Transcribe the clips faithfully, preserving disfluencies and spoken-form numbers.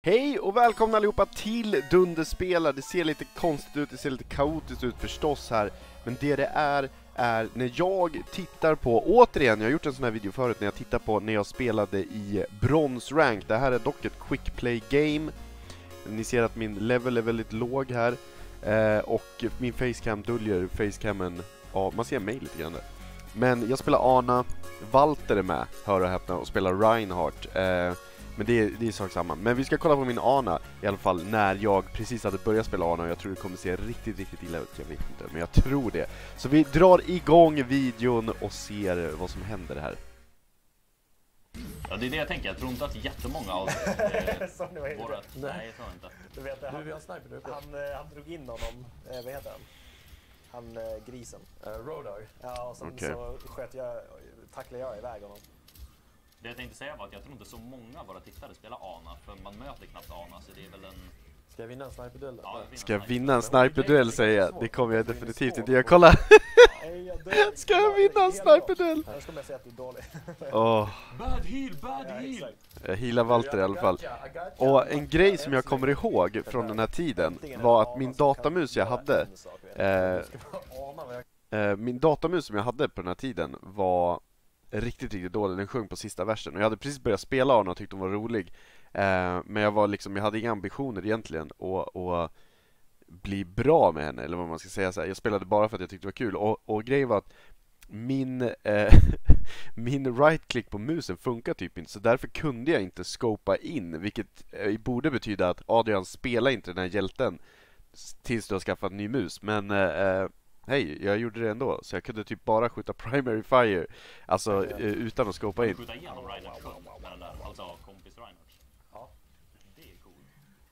Hej och välkomna allihopa till Dunderspelare. Det ser lite konstigt ut, det ser lite kaotiskt ut förstås här. Men det det är, är när jag tittar på, återigen, jag har gjort en sån här video förut när jag tittar på när jag spelade i bronsrank. Det här är dock ett quick play game. Ni ser att min level är väldigt låg här. Eh, och min facecam döljer facecammen, ja, man ser mig lite grann där. Men jag spelar Ana, Walter är med, hör och häpna, och spelar Reinhardt. Eh, Men det är, det är sak samma. Men vi ska kolla på min Ana i alla fall när jag precis hade börjat spela Ana. Och jag tror det kommer se riktigt, riktigt illa ut. Jag vet inte, men jag tror det. Så vi drar igång videon och ser vad som händer här. Ja, det är det jag tänker. Jag tror inte att jättemånga av eh, våra... Nej, jag tror inte. Du vet, han, Du, han, sniper, du han, han drog in honom, eh, vad heter han? Han, eh, grisen. Uh, Rodar. Ja, och sen Okay. så sköt jag, tacklade jag iväg honom. Det jag tänkte säga var att jag tror inte så många av våra tittare spelar Ana, för man möter knappt Ana, så det är väl en... Ska jag vinna en sniperduell då? Ja, Ska jag vinna en sniperduell, säger jag? Det kommer jag definitivt inte göra. Kolla! Ska jag vinna en sniperduell? Annars kommer jag säga att du är dålig. Åh, Bad heal, bad Ja, heal! exakt. jag healar Walter i alla fall. Och en grej som jag kommer ihåg från den här tiden var att min datamus jag hade, eh, eh, min datamus som jag hade på den här tiden var riktigt, riktigt dålig. Den sjöng på sista versen. Och jag hade precis börjat spela av den och tyckte hon var rolig. Eh, men jag var liksom, jag hade inga ambitioner egentligen och, och bli bra med henne, eller vad man ska säga så här. Jag spelade bara för att jag tyckte det var kul. Och, och grejen var att min eh, min right-click på musen funkar typ inte. Så därför kunde jag inte scopa in. Vilket eh, borde betyda att Adrian spelar inte den här hjälten tills du har skaffat en ny mus. Men eh, hej, jag gjorde det ändå. Så jag kunde typ bara skjuta primary fire. Alltså eh, utan att scopa in. Skjuta igenom Reinhardt sjön med den där, alltså kompis Reinhardt. Ja. Det är coolt.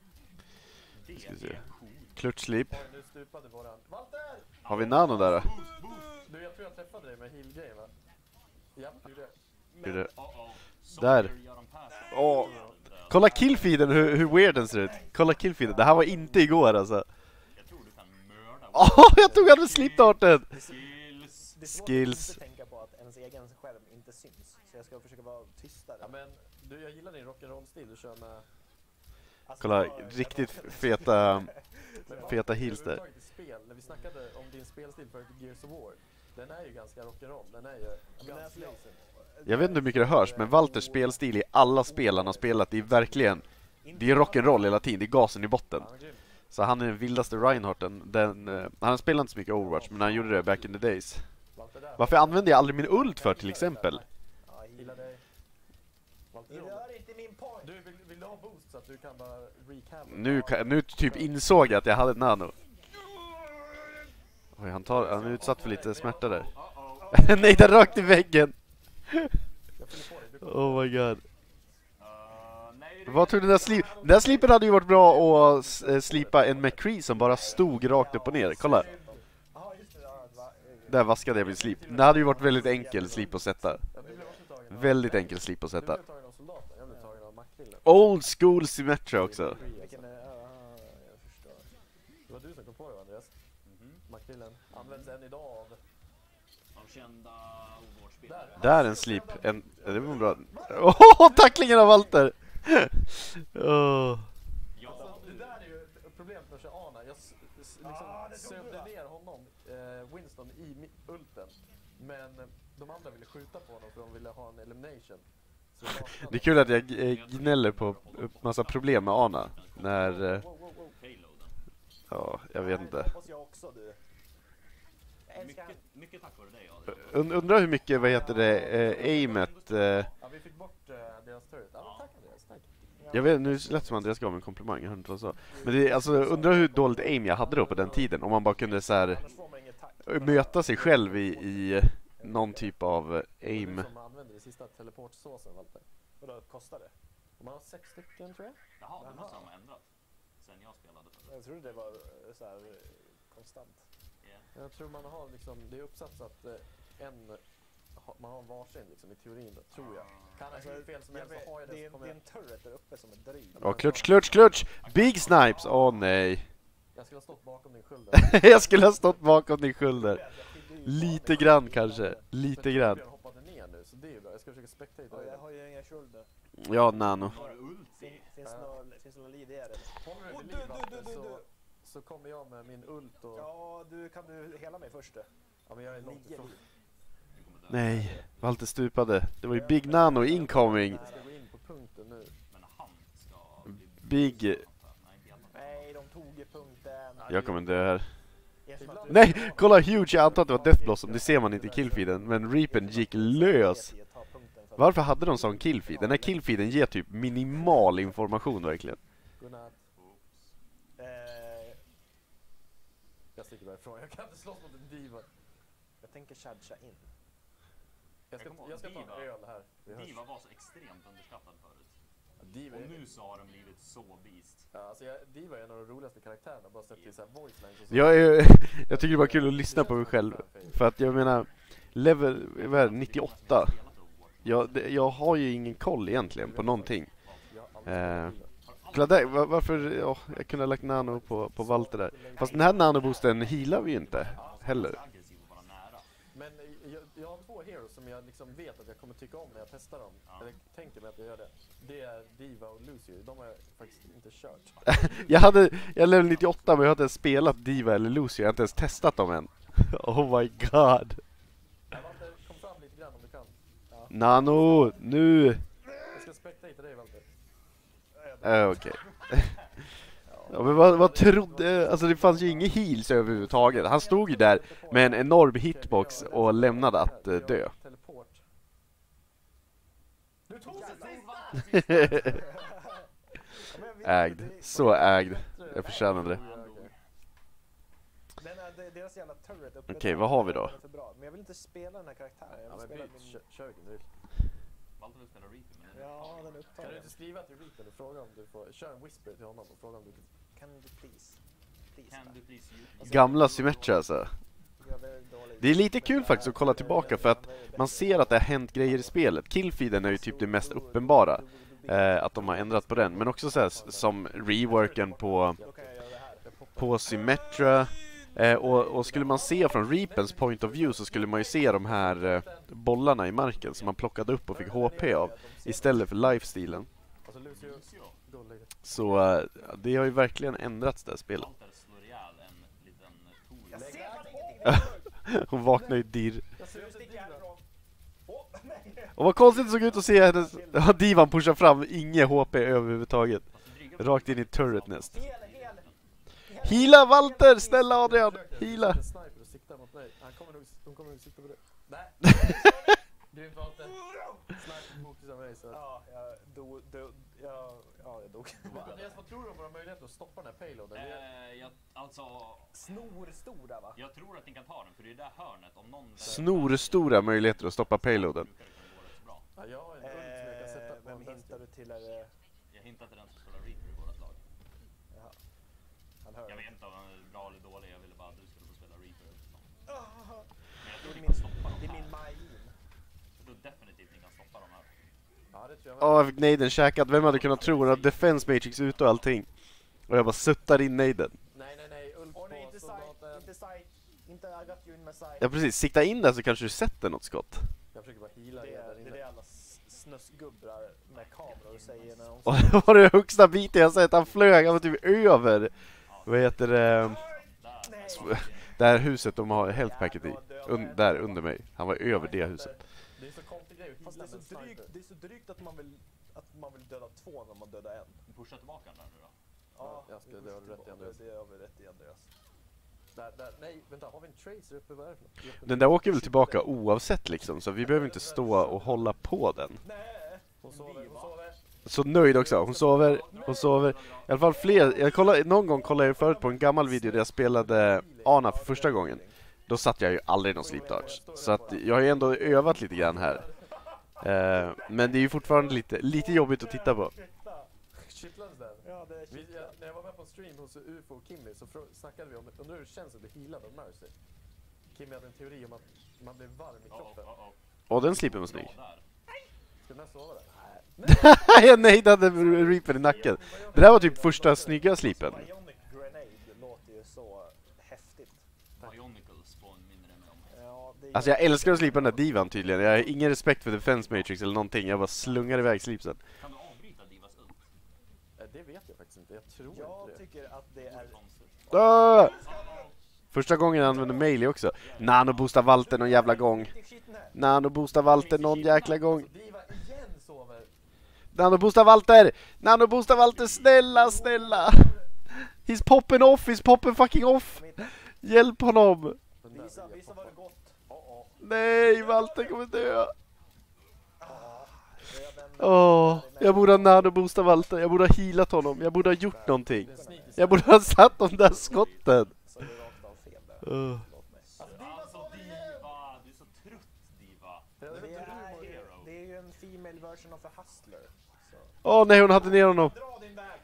Det Ska vi se. är coolt. Clutch sleep. Oj, nu stupade våran. Walter! Har vi nano där då? Du, jag tror jag träffade dig med heal game, va? Ja, det gjorde jag. Hur det? Uh-oh. Där. Soldier gör en pass. Åh. Kolla killfeeden, hur, hur weird den ser ut. Kolla killfeeden, det här var inte igår alltså. Jag tror du kan mörda. Åh, jag tog han med slipdarten. Skills. Det är svårt Skills. att inte tänka på att ens egen skärm inte syns. Så jag ska försöka vara tystare. Ja, men du, jag gillar din rock'n'roll-stil. Du kör med... Alltså, Kolla, jag var- riktigt jag var- feta, Men feta heals där. överhuvudtaget i spel, när vi snackade om din spelstil för Gears of War, den är ju ganska rock'n'roll. Den är ju Men när jag gunsblazing. Jag vet inte hur mycket det hörs, men Walters spelstil i alla spel han har spelat, det är verkligen, det är rock'n'roll hela tiden, det är gasen i botten. Ja, grym. Så han är den vildaste Reinhardten. Den, eh, han spelar inte så mycket Overwatch, men han gjorde det back in the days. Walter där. Varför använder jag aldrig min ult för till exempel? Ja, Gillar dig. Walter, det rör inte min point. du, vill, vill du ha boost så att du kan bara recap? Nu, kan- nu typ insåg jag att jag hade ett nano. Oj, han, tar, han är utsatt för lite smärta där. Nej, den rakt i väggen. Jag fyller på dig. Du kommer. Oh my god. Uh, nej, det- Vad tror du den där slip? Den där slipen hade ju varit bra att s- eh, slipa en McCree som bara stod rakt upp och ner. Kolla. Ja, just det. Ja, det var, Där vaskade jag min slip. Det hade ju varit väldigt enkel slip att sätta. Ja, du blev också tagen av... Väldigt enkel slip att Du sätta. blev tagen av soldaten. Jag blev tagen av Macrillen. Old school Symmetra också. vilken är... Ja, jag förstår. Det var du som kom på det, Andreas. Mhm. Macrillen används än idag av... De kända Overwatch-spelare. Där är en slip. En, det var bra. Åh, tacklingen av Walter! Åh. Ja, Alltså, det där är ju ett problem för sig Ana. Jag s- s- Ah, liksom sövde ner honom, eh, Winston, i mi- ulten. Men eh, de andra ville skjuta på honom för de ville ha en elimination. Så jag vaknade. Det är kul att jag g- eh, gnäller på upp massa problem med Ana. När, eh, Wow, wow, wow. payloaden. ja, jag vet inte. Det hoppas jag också, du. Jag älskar Mycket, mycket tack vare dig, Adrian. Und, undrar hur mycket, vad heter det, eh, aimet, eh, Ja, vi fick bort eh, deras turret. Ja, tack Andreas, tack. jag vet, nu lät som Andreas gav mig en komplimang, jag hörde inte vad jag sa. Men det, är- alltså, undrar hur dåligt aim jag hade då på den tiden. Om man bara kunde så här Annars får man inget tack. möta sig själv i, i någon typ av Det är aim. du som använder det sista teleportsåsen, Walter. Och då kostar det. Och man har sex stycken, tror jag. Jaha, det måste de ha ändrat. Sen jag spelade för. Jag trodde det var eh, så här eh, konstant. Yeah. Jag tror man har liksom, det är uppsatt så att eh, en, ha- man har en varsin liksom i teorin då, tror jag. Kan jag hur fel som Jag helst vet, så har jag det, det är, så kommer det är jag... en turret där uppe som är dryg. Ja, clutch, clutch, clutch! Big snipes! Åh nej. Jag skulle ha stått bakom din sköld. Jag skulle ha stått bakom din skulder. Lite grann kanske, lite Men grann. Torbjörn hoppade ner nu, så det är ju bra. Jag ska försöka spectate Ja, jag dig. har ju inga skulder. Ja, Nano. Har du ulti? Fin, finns det någon, finns det någon liv i det? Håller du Åh, vid du, liv, du, Walter, du, du, så, du. så kommer jag med min ult och... Ja, du, kan du hela mig först? Du? Ja, men jag är långt Nio ifrån. liv. Du kommer dö. Nej, Walter stupade. Det var ju Big Nano incoming. Jag ska gå in på punkten nu. Men han ska Big... Nej, inte hjälpa. Nej, de tog ju punkten. Jag kommer dö här. Erkänn att du- Nej, kolla huge, jag antar att det var Death Blossom, det ser man inte i killfeeden. Men Reapen gick lös. Ta punkten för- Varför hade de sån killfeed? Den här killfeeden ger typ minimal information verkligen. Godnatt. Oops. Eh, Jag sticker bara ifrån. Jag kan inte slåss mot en diva. jag tänker chargea in. Jag ska, Jag kommer jag ska ihåg ta en Diva. öl här. Det hörs. Diva var så extremt underskattad förut. Diva Och är, nu så har den blivit så beast. ja, alltså jag, Diva är en av de roligaste karaktärerna. Bara sett till så här voice lines och så. Jag, är, jag tycker det var kul att lyssna på mig själv. För att jag menar, level vad är det, nittioåtta. Jag, det- jag har ju ingen koll egentligen på någonting. Jag har aldrig Eh, spelat Diva. Kolla där, va- varför, ja, jag kunde ha lagt nano på, på Walter där. Fast den här nanoboosten healar vi ju inte heller. Aggressiv och vara nära. Men eh, jag, jag har två heroes som jag liksom vet att jag kommer tycka om när jag testar dem. Ja. Eller tänker mig att jag gör det. Det är Diva och Lucio. De har jag faktiskt inte kört. Jag hade, jag level nittioåtta men jag har inte ens spelat Diva eller Lucio, jag har inte ens testat dem än. Oh my god. Jag Walter, kom fram lite grann om du kan. Nano, nu! Jag ska spectate dig Walter. Äh, okej. Ja, men vad, vad trodde, alltså det fanns ju inga heals överhuvudtaget. Han stod ju där med en enorm hitbox och lämnade att eh, dö. Teleport. Nu tog Ägd, så ägd. Jag förtjänade det. Den är, det- deras jävla turret uppe. Okej, vad har vi då? För bra. Men jag vill inte spela den här karaktären. Jag Ja vill men spela byt, min... kör, kör vilken du vill. Walter vill spela Reaper men den är Ja, upptagen. den är Kan du upptagen. inte skriva till Reaper och fråga om du får, kör en whisper till honom och fråga om du kan. Can you please? Please. Can du please use Gamla Symmetra alltså. Jag är väldigt dålig. Det är lite kul faktiskt att kolla tillbaka för att man ser att det har hänt grejer i spelet. Killfeeden är ju typ det mest uppenbara. Eh, att de har ändrat på den. Men också så här, s- som reworken på, Då kan jag göra det här. på Symmetra. Eh, och, och skulle man se från Reapens point of view så skulle man ju se de här eh, bollarna i marken som man plockade upp och fick H P av istället för lifestealen. Alltså Lucio, Lucio? gå och lägg dig. Så eh, det har ju verkligen ändrats det här spelet. Walter slår ihjäl en liten Tor. Jag ser fan ingenting! Hon vaknar ju dirr. Jag ser Nu inte sticker Diva. jag härifrån. Åh, nej! Och vad konstigt det såg ut att se hennes ja, divan pusha fram, inget H P överhuvudtaget. Rakt in i turret näst. Hel, hel! Heala Walter! Snälla Adrian! Heala! En sniper och siktar mot mig. Han kommer nog, de kommer nog sikta på det. Nej! Grymt Walter. Sniper fokus av mig så att... Ja, jag dog, dog, ja, ja, jag dog. Andreas, vad tror du om våra möjligheter att stoppa den här payloaden? Vi är- Eh, jag, alltså, Snorstora va? jag tror att ni kan ta den för det är det hörnet om någon... Snorstora möjligheter att stoppa payloaden. brukar det kunna gå rätt så bra. Ja, jag har en ult som jag kan sätta Eh, på vem en hintar bastion. du till? Är det... Jag hintar till den som spelar Reaper i vårt lag. Jaha. Han hör. Jag vet inte om han är bra eller dålig, jag ville bara att du skulle få spela Reaper. Men jag Det tror är ni min, kan stoppa det är de min här. Majin. Jag tror definitivt ni kan stoppa de här. Ja, det tror jag. Åh, jag fick naden käkat. Vem hade kunnat tro? Hon hade defense matrix ute och allting. Och jag bara suttar in naden. Nej, nej, nej. Ult Åh nej, på inte sight, soldaten. inte sight. Inte I got you in my sight. Ja precis, sikta in där så kanske du sätter något skott. Jag försöker bara heala Det er är där det, är det inne. alla s- snusgubbar med kameror säger när de... Och det var det högsta biten jag sett. Han flög, han var typ över. Vad heter det? Nej! Det här huset de har health packet i. Un där under mig. Han var över det huset. Det är så konstig grej att Fast det heala är med så en drygt, sniper. det är så drygt att man vill, att man vill döda två när man dödar en. Pusha tillbaka den där nu då. Ja, jag ska- det har du rätt i, Andreas. Det har vi rätt i Andreas. Där, där. Nej, vänta. Har vi en tracer uppe? Vad är det för något? Den där åker väl tillbaka oavsett liksom. Så vi behöver inte stå och hålla på den. Nej! Hon sover, hon sover. Så nöjd också. Hon sover, hon sover. I alla fall fler. Jag kollade, någon gång kollade jag förut på en gammal video där jag spelade Ana för första gången. Då satt jag ju aldrig någon sleep dodge. Så att jag har ju ändå övat lite grann här. Eh, men det är ju fortfarande lite, lite jobbigt att titta på. Kittlades den? Ja, det är Vi, kittlat. jag, när jag var med på en stream hos U F O och Kimmy så frå- snackade vi om undrar hur det känns att bli healad av Mercy. Kimmy hade en teori om att man blir varm i Oh, kroppen. oh, oh. Och den slipen var snygg. Bra där. Ska den här sova där? Jag nejdade Reaper i nacken. Det där var typ första snygga slipen. Bionic Grenade låter ju så häftigt. Bionicles påminner det mig om. Ja, det är Alltså jag älskar att slipa den där divan tydligen. Jag har ingen respekt för defense matrix eller någonting. Jag bara slungar iväg slipsen. Kan du inte, jag tror Jag inte det. tycker att det är... Ah! Första gången jag använde Melee också. Nano-boosta Walter någon jävla gång. Nano-boosta Walter någon jäkla gång. Diva igen sover. Nano-boosta Walter! Nano-boosta Walter, snälla, snälla! He's popping off, he's popping fucking off! Hjälp honom! Visa, visa vad det gått. Oh, oh. Nej, Walter kommer dö! Åh, oh, jag borde ha nano-boostat Walter, jag borde ha healat honom, jag borde ha gjort någonting. Jag borde ha satt de där skotten. Så det är rakt av fel där. Uh. Alltså Diva, du är så trött Diva. Det är, ju, det är ju en female version of a hustler. Åh oh, nej, hon hade ner honom. Dra din väg!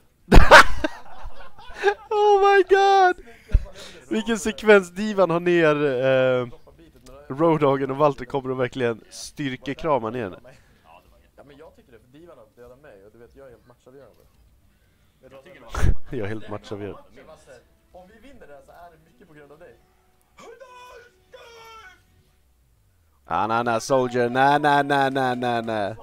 Oh my god! Vilken sekvens Divan har ner eh, Roadhoggen och Walter kommer att verkligen styrkekrama ner henne. Ja, men jag tycker det, för Divan har dödat mig och du vet, jag är helt matchaverande. Jag tycker det var Jag är helt matchaverande. Om vi vinner det här så är det mycket på grund av dig. Ah, na, na, soldier, na, na, na, na, na, na.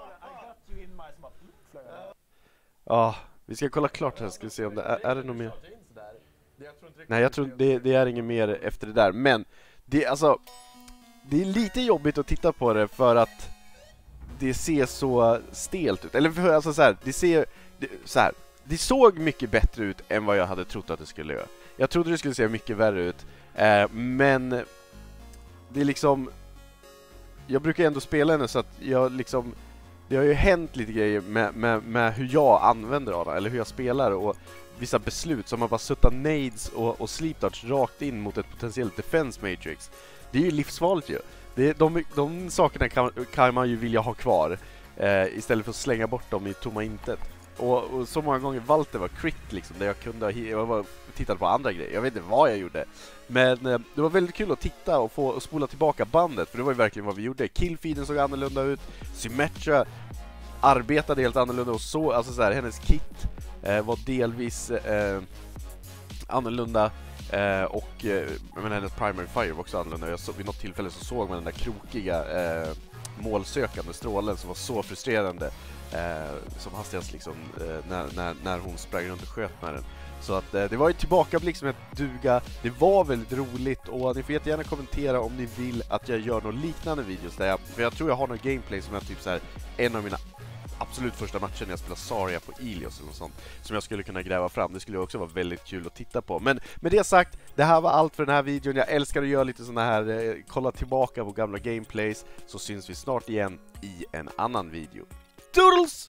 Ja, vi ska kolla klart här, ska vi se om det är, är det något mer. Nej, jag tror inte det, det är inget mer efter det där, men det, alltså, det är lite jobbigt att titta på det för att det ser så stelt ut. Eller för, alltså så här, det ser det, så här, det såg mycket bättre ut än vad jag hade trott att det skulle göra. Jag trodde det skulle se mycket värre ut, eh, men det är liksom, jag brukar ändå spela henne så att jag liksom, det har ju hänt lite grejer med, med, med hur jag använder Ana, eller hur jag spelar, och vissa beslut som man bara suttar nades och, och sleep darts rakt in mot ett potentiellt defense matrix. Det är ju livsfarligt ju. Det, de, de sakerna kan, kan man ju vilja ha kvar eh, istället för att slänga bort dem i tomma intet. Och, och så många gånger Walter var crit liksom, där jag kunde ha, jag var tittade på andra grejer. Jag vet inte vad jag gjorde. Men eh, det var väldigt kul att titta och få och spola tillbaka bandet, för det var ju verkligen vad vi gjorde. Killfeeden såg annorlunda ut. Symmetra arbetade helt annorlunda och så, alltså så här, hennes kit eh, var delvis eh, annorlunda. Eh, och eh, jag menar, hennes primary fire var också annorlunda. Jag så, vid något tillfälle så såg man den där krokiga eh, målsökande strålen som var så frustrerande eh, som hastigast liksom, eh, när, när, när hon sprang runt och sköt med den. Så att eh, det var ju tillbakablick som ett duga. Det var väldigt roligt, och ni får jättegärna kommentera om ni vill att jag gör några liknande videos där jag, för jag tror jag har någon gameplay som är typ så här, en av mina absolut första matchen när jag spelar Zarya på Ilios eller något sånt, som jag skulle kunna gräva fram. Det skulle också vara väldigt kul att titta på. Men med det sagt, det här var allt för den här videon. Jag älskar att göra lite såna här, eh, kolla tillbaka på gamla gameplays. Så syns vi snart igen i en annan video. Toodles!